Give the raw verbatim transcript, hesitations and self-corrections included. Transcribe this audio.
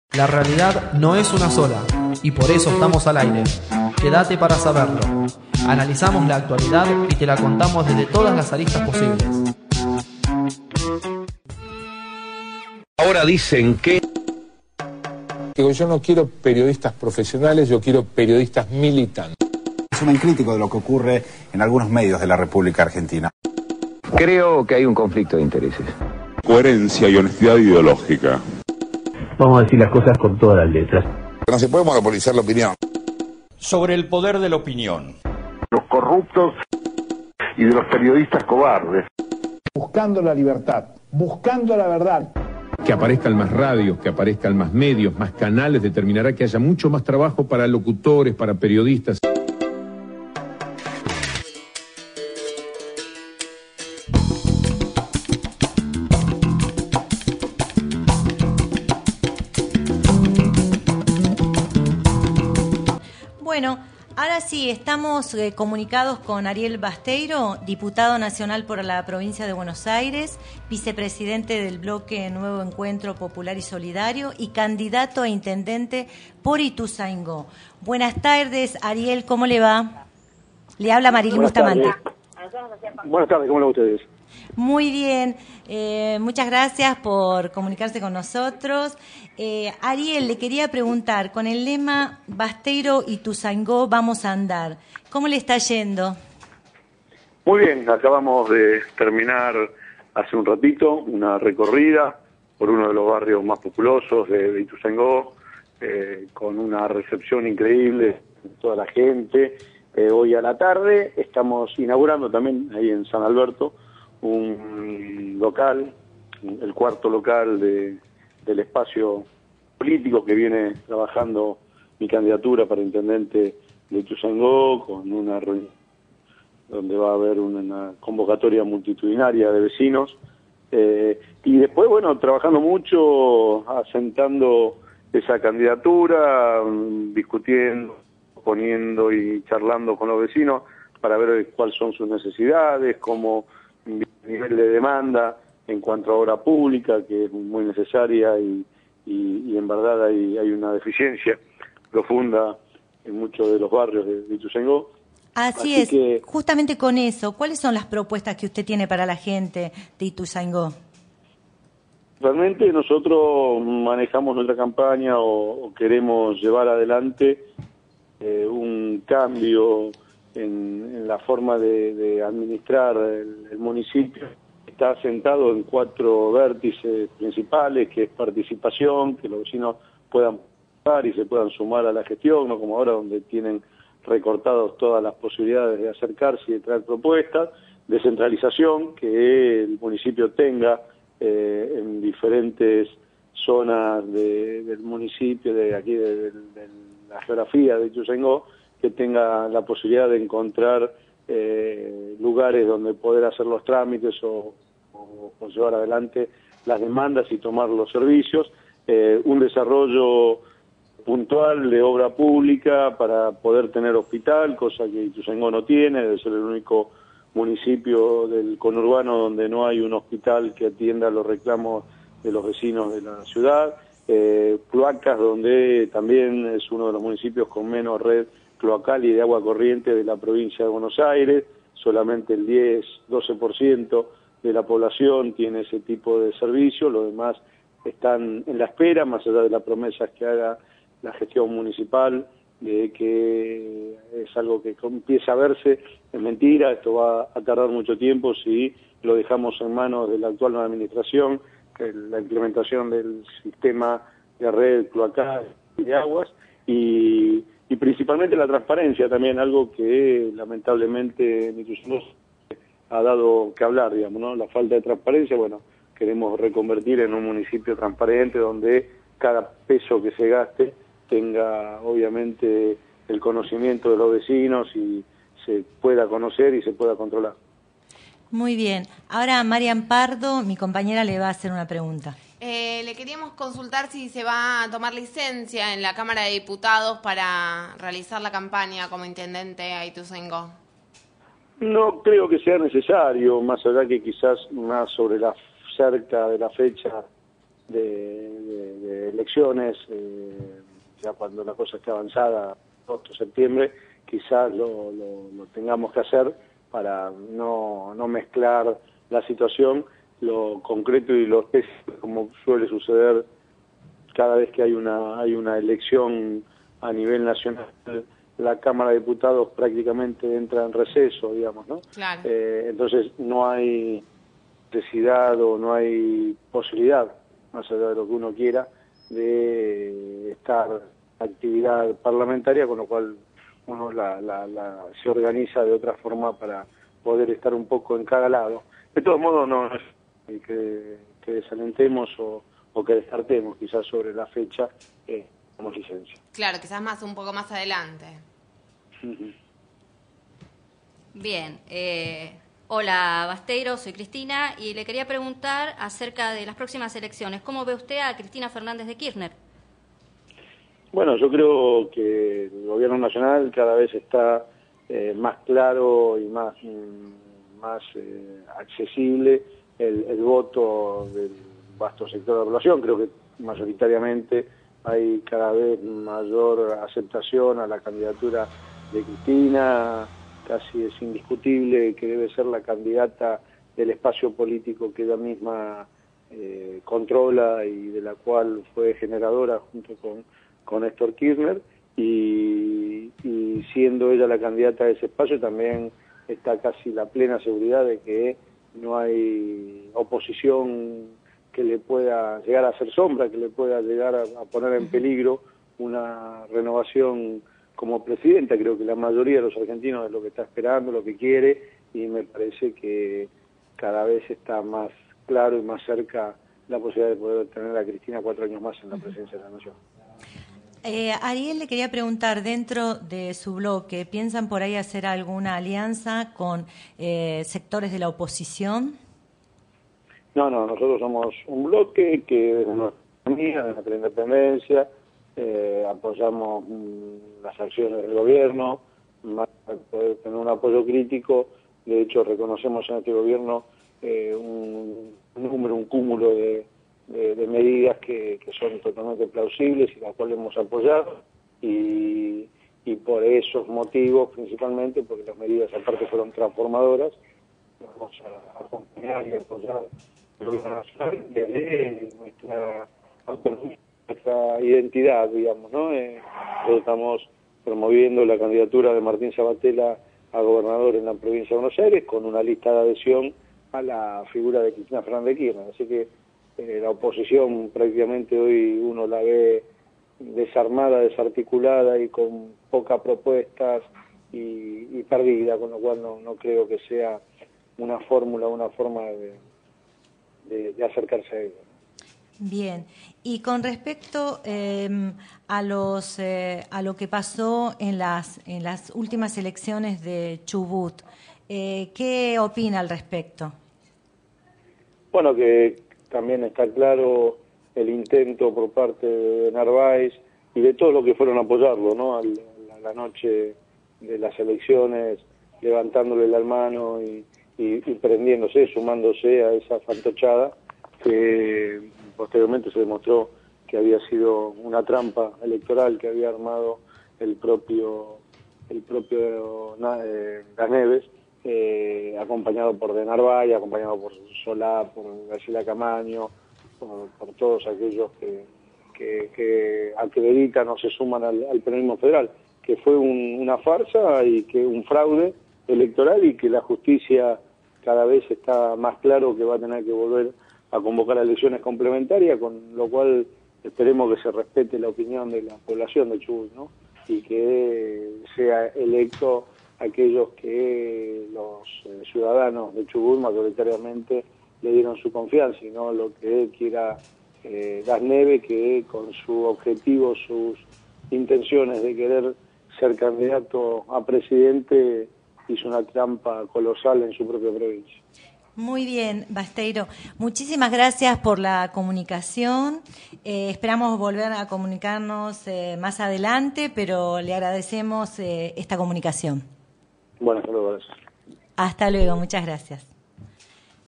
La realidad no es una sola, y por eso estamos al aire. Quédate para saberlo. Analizamos la actualidad y te la contamos desde todas las aristas posibles. Ahora dicen que... Digo, yo no quiero periodistas profesionales, yo quiero periodistas militantes. Es un crítico de lo que ocurre en algunos medios de la República Argentina. Creo que hay un conflicto de intereses. Coherencia y honestidad ideológica. Vamos a decir las cosas con todas las letras. No se puede monopolizar la opinión. Sobre el poder de la opinión. Los corruptos y de los periodistas cobardes. Buscando la libertad, buscando la verdad. Que aparezcan más radios, que aparezcan más medios, más canales, determinará que haya mucho más trabajo para locutores, para periodistas. Bueno, ahora sí, estamos eh, comunicados con Ariel Basteiro, diputado nacional por la provincia de Buenos Aires, vicepresidente del bloque Nuevo Encuentro Popular y Solidario y candidato a intendente por Ituzaingó. Buenas tardes, Ariel, ¿cómo le va? Le habla Marilyn Bustamante. Buenas tardes, ¿cómo le va a ustedes? Muy bien, eh, muchas gracias por comunicarse con nosotros. Eh, Ariel, le quería preguntar, con el lema Basteiro Ituzaingó vamos a andar, ¿cómo le está yendo? Muy bien, acabamos de terminar hace un ratito una recorrida por uno de los barrios más populosos de, de Ituzaingó, eh, con una recepción increíble de toda la gente. Eh, hoy a la tarde estamos inaugurando también ahí en San Alberto un local, el cuarto local de, del espacio político que viene trabajando mi candidatura para intendente de Ituzaingó, con una reunión donde va a haber una convocatoria multitudinaria de vecinos, eh, y después, bueno, trabajando mucho, asentando esa candidatura, discutiendo, poniendo y charlando con los vecinos para ver cuáles son sus necesidades, cómo nivel de demanda en cuanto a obra pública, que es muy necesaria y, y, y en verdad hay, hay una deficiencia profunda en muchos de los barrios de, de Ituzaingó. Así, Así es, que, justamente con eso, ¿cuáles son las propuestas que usted tiene para la gente de Ituzaingó? Realmente nosotros manejamos nuestra campaña o, o queremos llevar adelante eh, un cambio En, en la forma de, de administrar el, el municipio. Está asentado en cuatro vértices principales, que es participación, que los vecinos puedan participar y se puedan sumar a la gestión, no como ahora donde tienen recortados todas las posibilidades de acercarse y de traer propuestas. Descentralización, que el municipio tenga eh, en diferentes zonas de, del municipio, de aquí de, de, de la geografía de Ituzaingó, que tenga la posibilidad de encontrar eh, lugares donde poder hacer los trámites o, o, o llevar adelante las demandas y tomar los servicios, eh, un desarrollo puntual de obra pública para poder tener hospital, cosa que Ituzaingó no tiene, debe ser el único municipio del conurbano donde no hay un hospital que atienda los reclamos de los vecinos de la ciudad, eh, cloacas, donde también es uno de los municipios con menos red cloacal y de agua corriente de la provincia de Buenos Aires. Solamente el diez a doce por ciento de la población tiene ese tipo de servicio, los demás están en la espera, más allá de las promesas que haga la gestión municipal, de que es algo que empieza a verse, es mentira, esto va a tardar mucho tiempo si lo dejamos en manos de la actual administración, la implementación del sistema de red cloacal y de aguas, y Y principalmente la transparencia también, algo que lamentablemente Ituzaingó ha dado que hablar, digamos, ¿no? La falta de transparencia, bueno, queremos reconvertir en un municipio transparente donde cada peso que se gaste tenga obviamente el conocimiento de los vecinos y se pueda conocer y se pueda controlar. Muy bien. Ahora Marian Pardo, mi compañera, le va a hacer una pregunta. Eh, le queríamos consultar si se va a tomar licencia en la Cámara de Diputados para realizar la campaña como intendente a Ituzaingó. No creo que sea necesario, más allá que quizás más sobre la cerca de la fecha de, de, de elecciones, eh, ya cuando la cosa esté avanzada, agosto, septiembre, quizás lo, lo, lo tengamos que hacer para no, no mezclar la situación, lo concreto y lo específico, como suele suceder cada vez que hay una, hay una elección a nivel nacional. La Cámara de Diputados prácticamente entra en receso, digamos, ¿no? Claro. Eh, entonces no hay necesidad o no hay posibilidad, más allá de lo que uno quiera, de estar en actividad parlamentaria, con lo cual uno la, la, la, se organiza de otra forma para poder estar un poco en cada lado. De todos modos, no, no es que, que desalentemos o, o que descartemos quizás sobre la fecha eh, como licencia. Claro, quizás más un poco más adelante. Uh-huh. Bien, eh, hola Basteiro, soy Cristina y le quería preguntar acerca de las próximas elecciones. ¿Cómo ve usted a Cristina Fernández de Kirchner? Bueno, yo creo que el gobierno nacional cada vez está eh, más claro y más, más eh, accesible el, el voto del vasto sector de la población. Creo que mayoritariamente hay cada vez mayor aceptación a la candidatura de Cristina. Casi es indiscutible que debe ser la candidata del espacio político que ella misma eh, controla y de la cual fue generadora junto con, con Néstor Kirchner, y, y siendo ella la candidata de ese espacio también está casi la plena seguridad de que no hay oposición que le pueda llegar a hacer sombra, que le pueda llegar a, a poner en peligro una renovación como presidenta. Creo que la mayoría de los argentinos es lo que está esperando, lo que quiere, y me parece que cada vez está más claro y más cerca la posibilidad de poder tener a Cristina cuatro años más en la presidencia de la Nación. Eh, Ariel, le quería preguntar, dentro de su bloque, ¿piensan por ahí hacer alguna alianza con eh, sectores de la oposición? No, no, nosotros somos un bloque que desde nuestra economía, desde nuestra independencia, eh, apoyamos mm, las acciones del gobierno, más para poder tener un apoyo crítico. De hecho, reconocemos en este gobierno eh, un, un número, un cúmulo de, de, de medidas que, que son totalmente plausibles y las cuales hemos apoyado, y, y por esos motivos principalmente, porque las medidas aparte fueron transformadoras, vamos a acompañar y apoyar el gobierno nacional desde nuestra autonomía, nuestra identidad, digamos, ¿no? Eh, nosotros estamos promoviendo la candidatura de Martín Sabatella a gobernador en la provincia de Buenos Aires con una lista de adhesión a la figura de Cristina Fernández de Kirchner. Así que eh, la oposición prácticamente hoy uno la ve desarmada, desarticulada y con pocas propuestas y, y perdida, con lo cual no, no creo que sea una fórmula, una forma de, de, de acercarse a ella. Bien, y con respecto eh, a los eh, a lo que pasó en las en las últimas elecciones de Chubut, eh, ¿qué opina al respecto? Bueno, que también está claro el intento por parte de Narváez y de todos los que fueron a apoyarlo, ¿no? A la, la noche de las elecciones, levantándole la mano y, y, y prendiéndose, sumándose a esa fantochada que posteriormente se demostró que había sido una trampa electoral que había armado el propio el propio eh, Las Neves, eh, acompañado por De Narváez, acompañado por Solá, por Graciela Camaño, por, por todos aquellos que, que, que acreditan o se suman al, al peronismo federal, que fue un, una farsa y que un fraude electoral, y que la justicia cada vez está más claro que va a tener que volver a convocar a elecciones complementarias, con lo cual esperemos que se respete la opinión de la población de Chubut, ¿no? Y que sea electo aquellos que los eh, ciudadanos de Chubut mayoritariamente le dieron su confianza, y no lo que él quiera eh, Las Neves, que con su objetivo, sus intenciones de querer ser candidato a presidente, hizo una trampa colosal en su propia provincia. Muy bien, Basteiro. Muchísimas gracias por la comunicación. Eh, esperamos volver a comunicarnos eh, más adelante, pero le agradecemos eh, esta comunicación. Bueno, hasta luego. Gracias. Hasta luego, muchas gracias.